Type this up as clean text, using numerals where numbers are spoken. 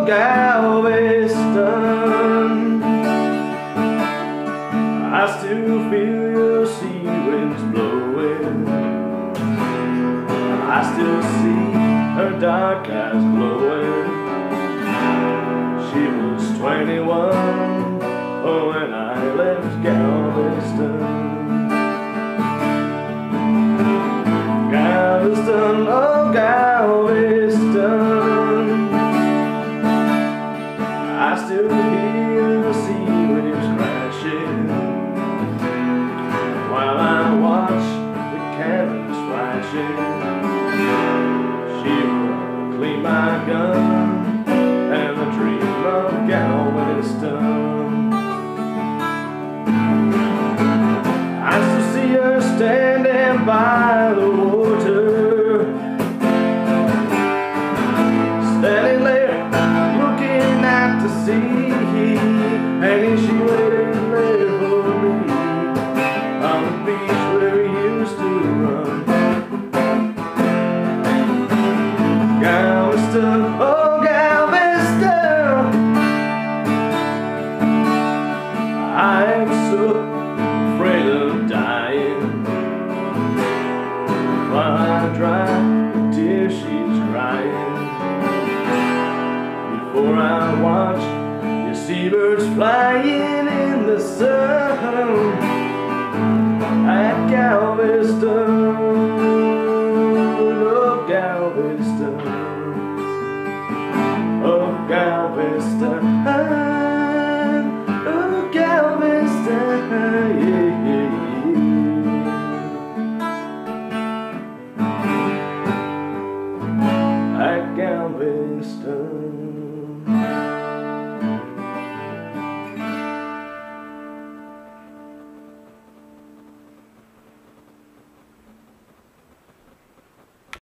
Galveston. I still feel your sea winds blowing. I still see her dark eyes glowing. She was 21 when I left Galveston. Galveston, oh Galveston, I still hear the sea waves crashing while I watch the cannons flashing. She will clean my gun and the dream of Galveston. I still see her standing by the water, standing there looking out to sea, and she waited there for me on the beach where we used to run. Galveston, oh Galveston, I am so afraid of dying. While I dry the tears she's crying, before I watch the seabirds flying in the sun at Galveston, oh Galveston, oh Galveston, oh Galveston, yeah, yeah, yeah. At Galveston.